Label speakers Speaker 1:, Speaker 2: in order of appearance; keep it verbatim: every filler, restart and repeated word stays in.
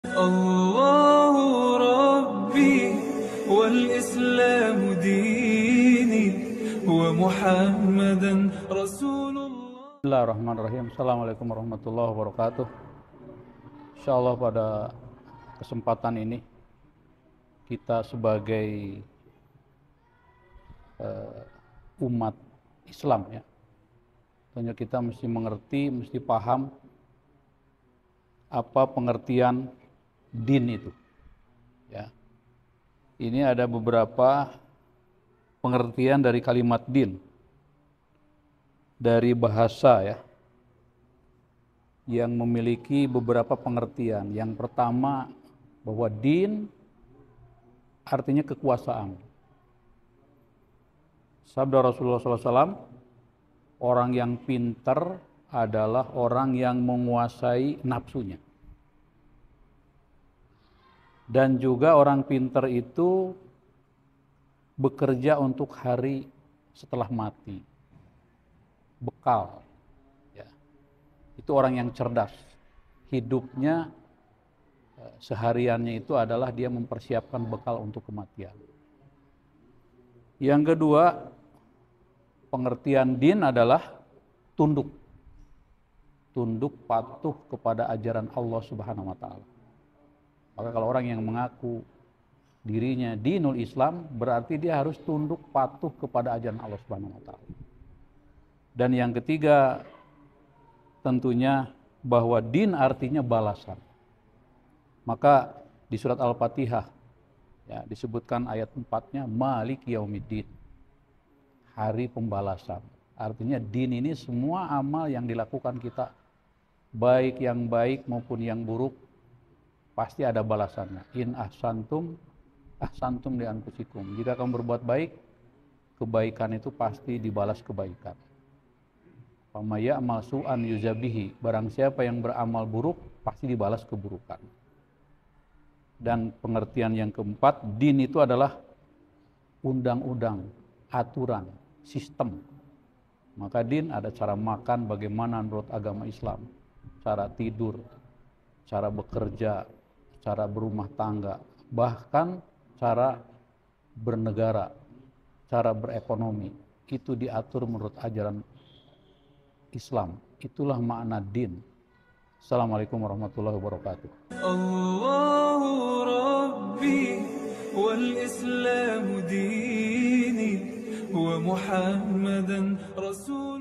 Speaker 1: الله ربي والإسلام ديني ومحمدا رسول الله.
Speaker 2: Bismillahirrahmanirrahim. Assalamualaikum warahmatullahi wabarakatuh. Insyaallah pada kesempatan ini kita sebagai uh, umat Islam ya, tentunya kita mesti mengerti, mesti paham apa pengertian din itu. Ya, ini ada beberapa pengertian dari kalimat din dari bahasa ya, yang memiliki beberapa pengertian. Yang pertama, bahwa din artinya kekuasaan. Sabda Rasulullah shallallahu alaihi wasallam, orang yang pintar adalah orang yang menguasai nafsunya. Dan juga orang pintar itu bekerja untuk hari setelah mati. Bekal. Ya. Itu orang yang cerdas. Hidupnya sehariannya itu adalah dia mempersiapkan bekal untuk kematian. Yang kedua, pengertian din adalah tunduk. Tunduk patuh kepada ajaran Allah Subhanahu wa taala. Maka kalau orang yang mengaku dirinya dinul Islam, berarti dia harus tunduk patuh kepada ajaran Allah Subhanahu wa taala. Dan yang ketiga, tentunya bahwa din artinya balasan. Maka di surat Al-Fatihah ya, disebutkan ayat empatnya Malik Yaumiddin, hari pembalasan. Artinya din ini semua amal yang dilakukan kita, baik yang baik maupun yang buruk, pasti ada balasannya. In ahsantum ahsantum li anfusikum. Jika kamu berbuat baik, kebaikan itu pasti dibalas kebaikan. Fama ya'mal su'an yuzabihi. Barang siapa yang beramal buruk, pasti dibalas keburukan. Dan pengertian yang keempat, din itu adalah undang-undang, aturan, sistem. Maka din ada cara makan bagaimana menurut agama Islam, cara tidur, cara bekerja, cara berumah tangga, bahkan cara bernegara, cara berekonomi, itu diatur menurut ajaran Islam. Itulah makna din. Assalamualaikum warahmatullahi wabarakatuh.
Speaker 1: Allahu Rabbi wal Islam dini wa Muhammadan Rasul